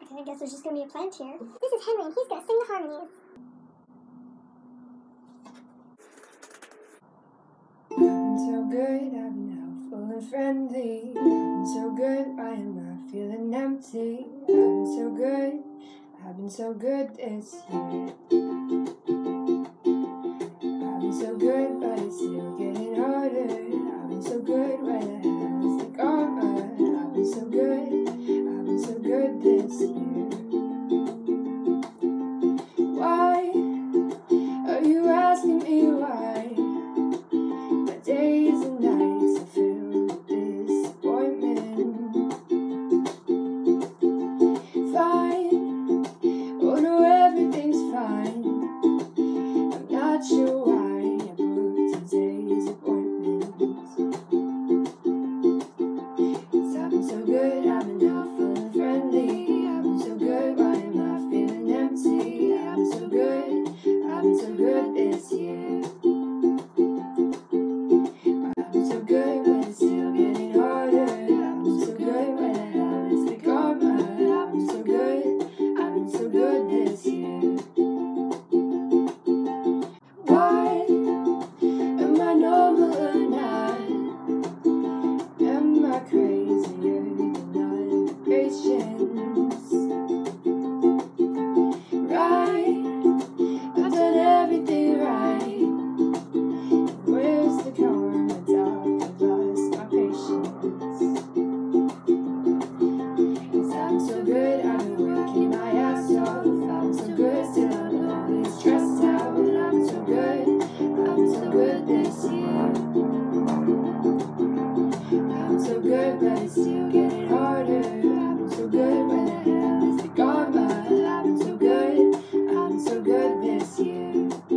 I guess there's just gonna be a plant here. This is Henry, and he's gonna sing the harmonies. I've been so good, I've been helpful and friendly. I've been so good, I am not feeling empty. I've been so good, I've been so good this year. I've been so good, but it's still getting harder. I've been so good, where the hell is the karma? I've been so good, I've been so good this year. Why are you asking me why? My days and nights are filled with disappointment. Fine, oh no, everything's fine. I'm not sure why I booked today's appointments. 'Cause I've been so good, I've been helpful and friendly. I've been so good, why am I feeling empty? I've been so good, I've been so good this year. I've been so good, but it's still getting harder. I've been so good, where the hell is the karma? I've been so good, I've been so good this year. Why am I normal or not? Am I crazier than other patients? Right, I've done everything right. Where's the karma, doc? I've lost my patience. 'Cause I'm so good, I've been working my ass off. I'm so good, still I'm always stressed out. I'm so good, I'm so good this year. I'm so good, but it's still getting harder. I'm so good, where the hell is the karma? I'm so good, I'm so good this year.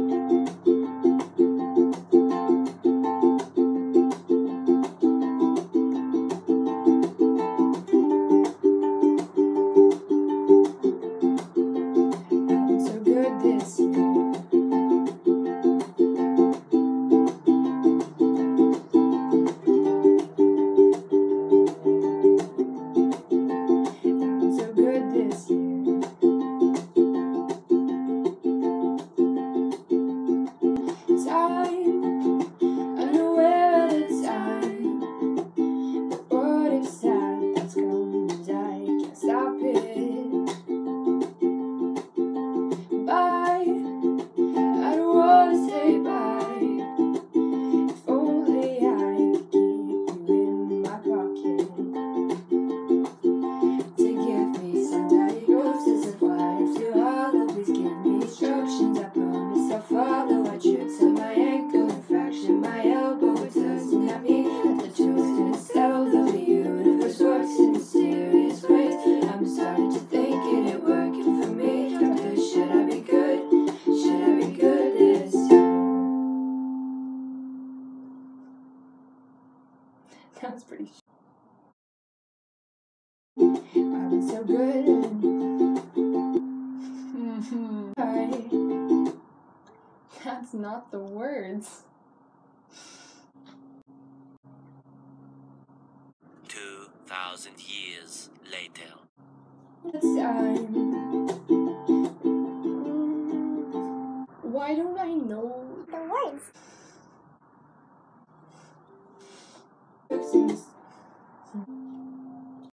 I'm so good this year. I'm so good this year. Time, unaware of the time. But what if sadness comes, I can't stop it. Bye, I don't wanna say bye. If only I could keep you in my pocket to give me some diagnosis of why I feel hollow. Please give me instructions, I promise I'll follow. I tripped on my ankle and fractured my elbow. It doesn't have me at the truth in itself. The universe works in mysterious ways. I'm starting to think it ain't working for me. Doctor, should I be good? Should I be good this year? That was pretty I've been so good and that's not the words. 2,000 years later. It's time,